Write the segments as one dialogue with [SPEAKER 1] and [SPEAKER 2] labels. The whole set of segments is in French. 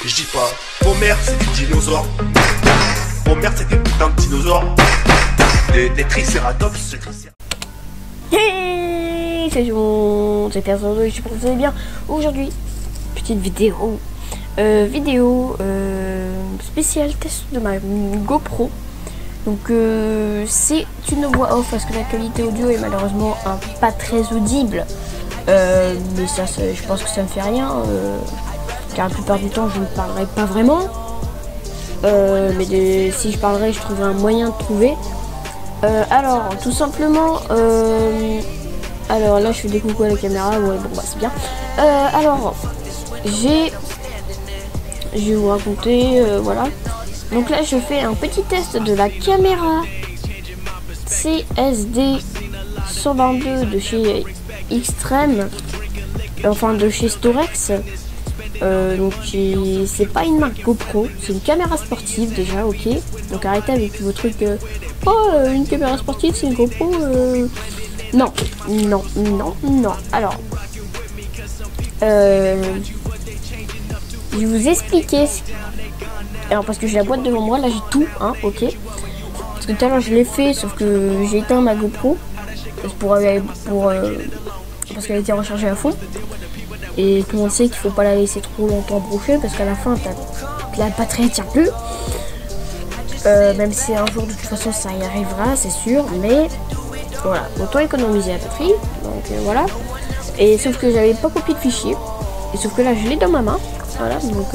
[SPEAKER 1] Je dis pas, Homer c'est des dinosaures. Homer c'est des putains de dinosaures. Des tricératops.
[SPEAKER 2] Hey, c'est bon, c'est personne, je sais pas si vous allez bien. Aujourd'hui, petite vidéo. Spécial test de ma GoPro. Donc c'est une voix off parce que la qualité audio est malheureusement pas très audible. Mais ça, je pense que ça ne fait rien. Car la plupart du temps je ne parlerai pas vraiment. Mais si je parlerai, je trouverai un moyen de trouver. Alors tout simplement alors là je fais des coucou à la caméra, ouais bon bah c'est bien. Alors je vais vous raconter, voilà. Donc là je fais un petit test de la caméra CSD 122 de chez Extreme, enfin de chez Storex. Donc c'est pas une marque GoPro, c'est une caméra sportive déjà, ok. Donc arrêtez avec vos trucs. Une caméra sportive c'est une GoPro. Non. Alors, je vais vous expliquer. Alors parce que j'ai la boîte devant moi, là j'ai tout, hein, ok. Parce que tout à l'heure je l'ai fait, sauf que j'ai éteint ma GoPro parce qu'elle était rechargée à fond. Et tout le monde sait qu'il faut pas la laisser trop longtemps branchée parce qu'à la fin la batterie tient plus. Même si un jour de toute façon ça y arrivera, c'est sûr, mais voilà, autant économiser la batterie. Donc voilà. Et sauf que j'avais pas copié de fichier. Et sauf que là je l'ai dans ma main. Voilà, donc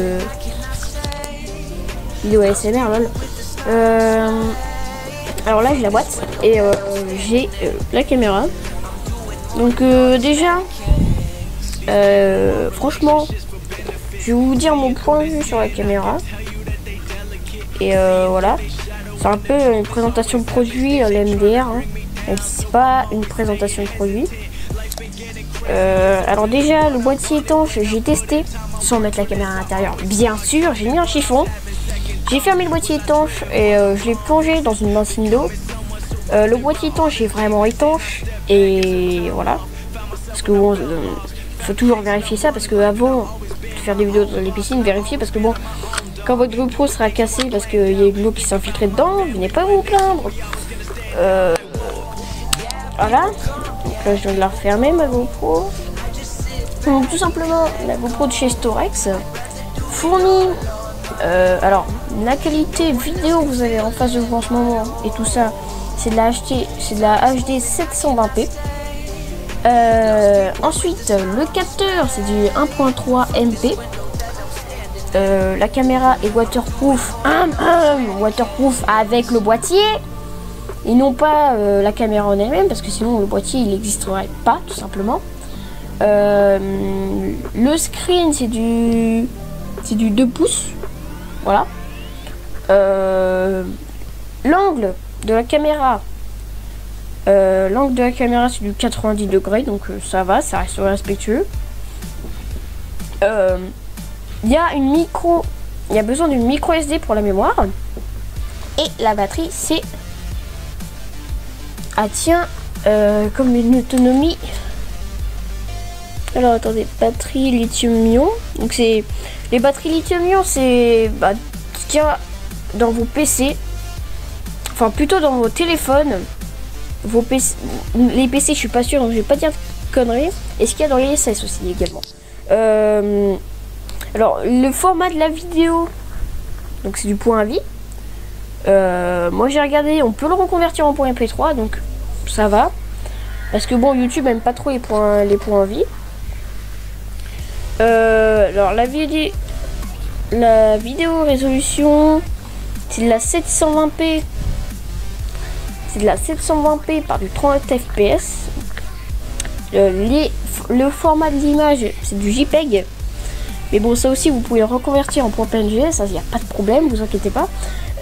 [SPEAKER 2] vidéo ASMR lol. Alors là j'ai la boîte et j'ai la caméra. Donc déjà franchement je vais vous dire mon point de vue sur la caméra. Et voilà, c'est un peu une présentation de produit, l'MDR, hein, même si c'est pas une présentation de produit. Alors déjà, le boîtier étanche, j'ai testé sans mettre la caméra à l'intérieur. Bien sûr, j'ai mis un chiffon, j'ai fermé le boîtier étanche et je l'ai plongé dans une bassine d'eau. Le boîtier étanche est vraiment étanche et voilà. Parce que bon, faut toujours vérifier ça parce que avant de faire des vidéos dans les piscines, vérifier parce que bon. Quand votre GoPro sera cassée parce qu'il y a eu de l'eau qui s'est infiltrée dedans, venez pas vous plaindre. Voilà. Donc là, je viens de la refermer, ma GoPro. Donc tout simplement, la GoPro de chez Storex fournit... alors, la qualité vidéo que vous avez en face de vous en ce moment et tout ça, c'est de la HD 720p. Ensuite, le capteur, c'est du 1.3 MP. La caméra est waterproof, waterproof avec le boîtier et non pas la caméra en elle-même parce que sinon le boîtier il n'existerait pas tout simplement. Le screen c'est du 2 pouces, voilà. L'angle de la caméra c'est du 90 degrés donc ça va, ça reste respectueux. Il y a besoin d'une micro SD pour la mémoire. Et la batterie, c'est... Ah tiens, comme une autonomie... Alors attendez, batterie lithium-ion. Donc c'est... Les batteries lithium-ion, c'est... ce qu'il y a dans vos PC. Enfin, plutôt dans vos téléphones. Vos PC... Les PC, je suis pas sûre, donc je vais pas dire de conneries. Et ce qu'il y a dans les SS aussi, également. Alors, le format de la vidéo, donc c'est du point à vie. Moi j'ai regardé, on peut le reconvertir en point MP3, donc ça va. Parce que bon, YouTube aime pas trop les points à vie. Alors la vidéo résolution, c'est de la 720p. C'est de la 720p par du 30 fps. Le format de l'image, c'est du JPEG. Mais bon, ça aussi, vous pouvez le reconvertir en point PNG, ça, il n'y a pas de problème, vous inquiétez pas.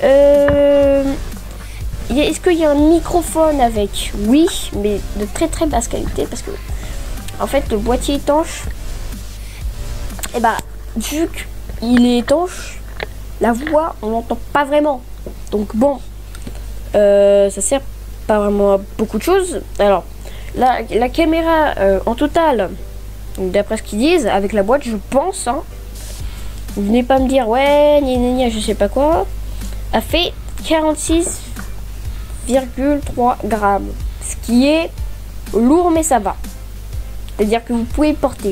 [SPEAKER 2] Est-ce qu'il y a un microphone avec? Oui, mais de très très basse qualité, parce que, en fait, le boîtier étanche, et vu qu'il est étanche, la voix, on l'entend pas vraiment. Donc bon, ça sert pas vraiment à beaucoup de choses. Alors, la caméra, en total... d'après ce qu'ils disent, avec la boîte, je pense, hein, Vous venez pas me dire ouais, gna, je sais pas quoi. A fait 46,3 grammes. Ce qui est lourd, mais ça va. C'est-à-dire que vous pouvez le porter.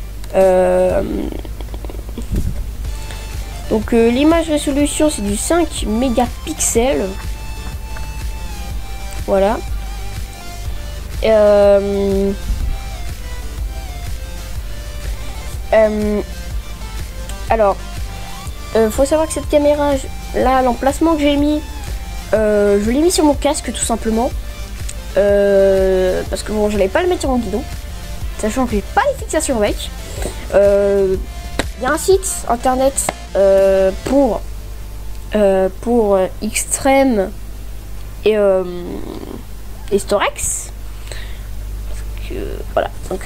[SPEAKER 2] Donc l'image résolution c'est du 5 mégapixels. Voilà. Alors, faut savoir que cette caméra, là, l'emplacement que j'ai mis, je l'ai mis sur mon casque tout simplement. Parce que bon, je n'allais pas le mettre sur mon guidon, sachant que j'ai pas les fixations avec. Il y a un site internet pour Extreme et Storex. Voilà, donc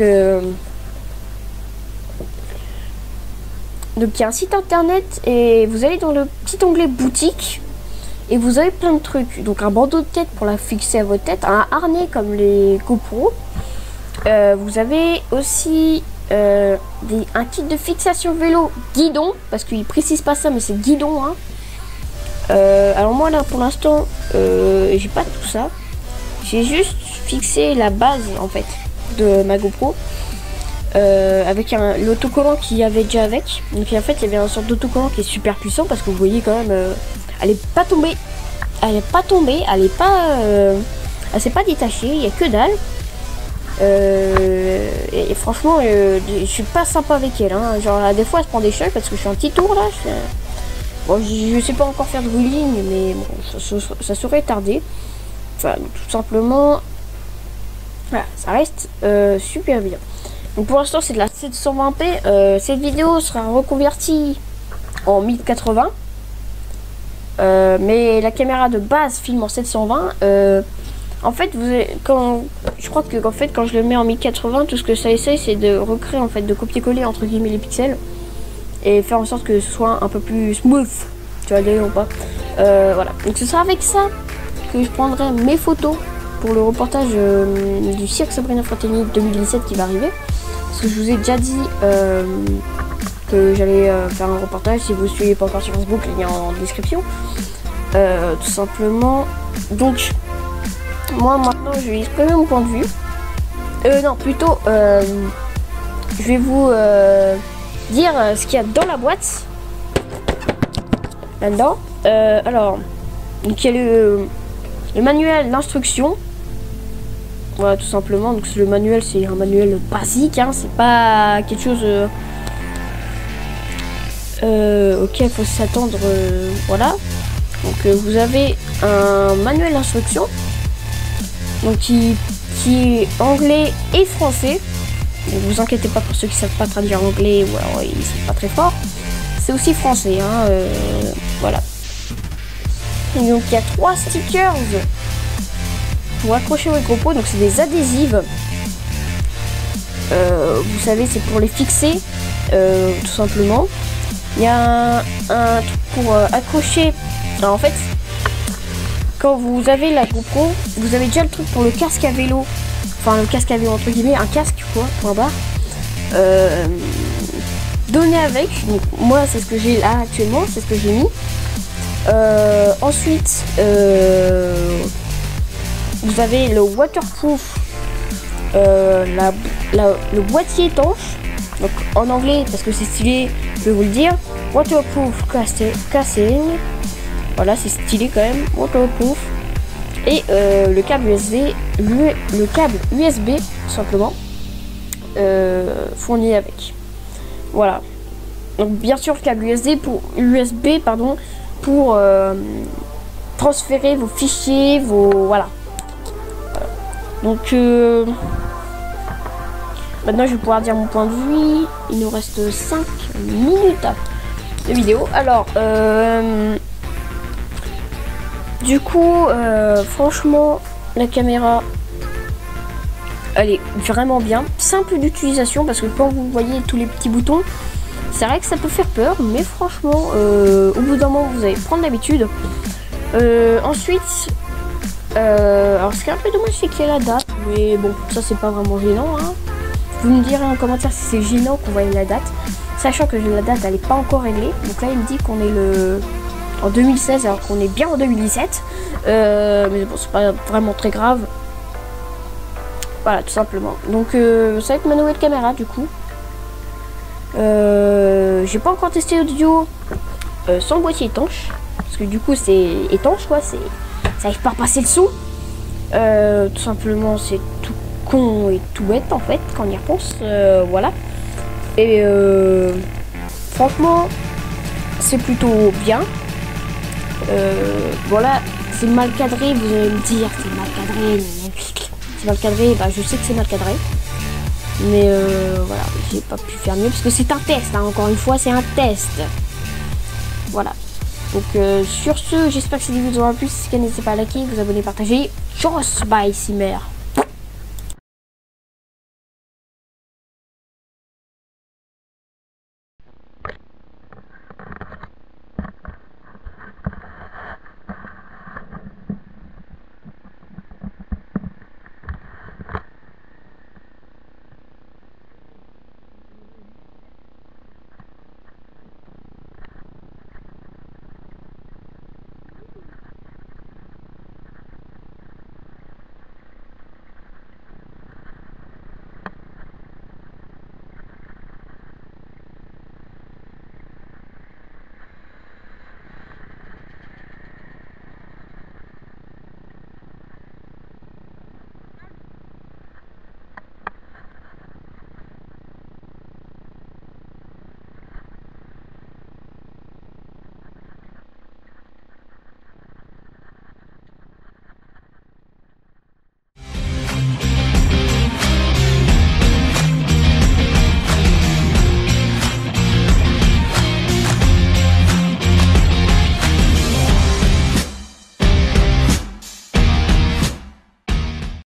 [SPEAKER 2] il y a un site internet et vous allez dans le petit onglet boutique et vous avez plein de trucs. Donc un bandeau de tête pour la fixer à votre tête, un harnais comme les GoPro. Vous avez aussi un kit de fixation vélo guidon, parce qu'il précise pas ça mais c'est guidon hein. Alors moi là pour l'instant j'ai pas tout ça, j'ai juste fixé la base en fait de ma GoPro avec l'autocollant qu'il y avait déjà avec. Donc en fait il y avait une sorte d'autocollant qui est super puissant parce que vous voyez quand même elle est pas tombée, elle s'est pas détachée, il y a que dalle. Et franchement je suis pas sympa avec elle hein. Genre des fois elle se prend des chocs parce que je fais un petit tour là. Bon, je sais pas encore faire de wheeling, mais bon, ça serait tardé. Enfin, tout simplement, voilà, ça reste super bien. Donc pour l'instant, c'est de la 720p. Cette vidéo sera reconvertie en 1080. Mais la caméra de base filme en 720. En fait, je crois que quand je le mets en 1080, tout ce que ça essaye, c'est de recréer, en fait, de copier-coller entre guillemets les pixels. Et faire en sorte que ce soit un peu plus smooth, tu vas dire ou pas. Voilà, donc ce sera avec ça que je prendrai mes photos pour le reportage du cirque Sabrina Fratellini 2017 qui va arriver. Parce que je vous ai déjà dit que j'allais faire un reportage. Si vous ne suivez pas encore sur Facebook, le lien en description. Tout simplement. Donc, moi maintenant je vais exprimer mon point de vue. Non, plutôt, je vais vous dire ce qu'il y a dans la boîte là-dedans. Alors donc il y a le manuel d'instruction, voilà, tout simplement. Donc le manuel, c'est un manuel basique hein, c'est pas quelque chose auquel il faut s'attendre, voilà. Donc vous avez un manuel d'instruction donc qui est anglais et français. Ne vous inquiétez pas pour ceux qui ne savent pas traduire anglais ou alors ils sont pas très forts. C'est aussi français, hein, voilà. Et donc il y a 3 stickers pour accrocher vos GoPro, donc c'est des adhésives. Vous savez, c'est pour les fixer, tout simplement. Il y a un truc pour accrocher. Alors en fait, quand vous avez la GoPro, vous avez déjà le truc pour le casque à vélo. Enfin, le casque à vélo entre guillemets, un casque quoi, point barre. Donné avec. Donc, moi, c'est ce que j'ai là actuellement, c'est ce que j'ai mis. Ensuite, vous avez le waterproof, le boîtier étanche. Donc en anglais, parce que c'est stylé, je vais vous le dire. Waterproof casing. Voilà, c'est stylé quand même. Waterproof. Et le câble USB, tout simplement, fourni avec. Voilà. Donc bien sûr, le câble USB pour transférer vos fichiers, voilà. Donc maintenant je vais pouvoir dire mon point de vue. Il nous reste 5 minutes de vidéo. Alors du coup franchement la caméra elle est vraiment bien, simple d'utilisation, parce que quand vous voyez tous les petits boutons, c'est vrai que ça peut faire peur, mais franchement au bout d'un moment vous allez prendre l'habitude. Ensuite alors ce qui est un peu dommage, c'est qu'il y a la date, mais bon, ça c'est pas vraiment gênant hein. Vous me direz en commentaire si c'est gênant qu'on voit la date. sachant que la date elle est pas encore réglée. Donc là il me dit qu'on est en 2016 alors qu'on est bien en 2017. Mais bon, c'est pas vraiment très grave. Voilà, tout simplement. Donc ça va être ma nouvelle caméra du coup. J'ai pas encore testé l'audio sans boîtier étanche. Parce que du coup c'est étanche quoi, ça arrive pas à passer le son. Tout simplement c'est tout con et tout bête en fait quand on y repense. Voilà. Et franchement c'est plutôt bien. Voilà, c'est mal cadré, vous allez me dire c'est mal cadré. C'est mal cadré, bah je sais que c'est mal cadré. Mais voilà, j'ai pas pu faire mieux parce que c'est un test, hein, encore une fois c'est un test. Voilà. Donc sur ce, j'espère que cette vidéo vous aura plu. Si c'est le cas, n'hésitez pas à liker, vous abonner, partager. Tchuss, bye, Simer.